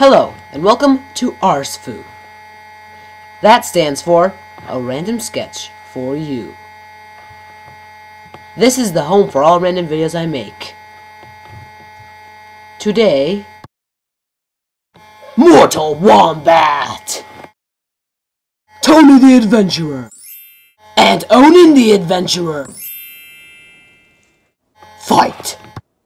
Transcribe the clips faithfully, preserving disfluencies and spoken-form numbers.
Hello, and welcome to A R S F U. That stands for A Random Sketch for You. This is the home for all random videos I make. Today, Mortal Wombat, Tony the Adventurer, and Onin the Adventurer. Fight!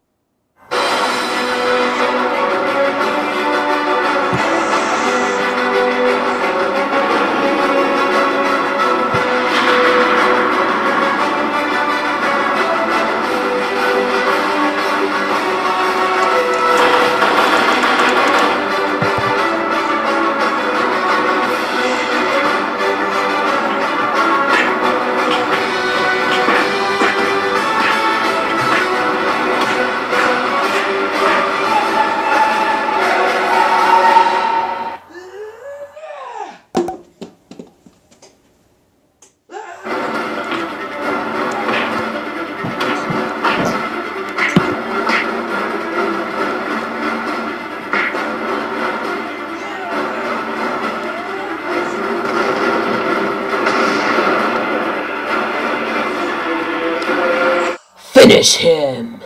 Finish him!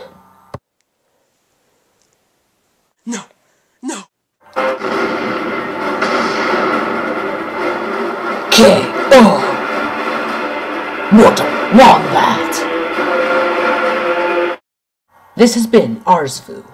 No! No! K O Mortal Wombat! This has been A R S F U.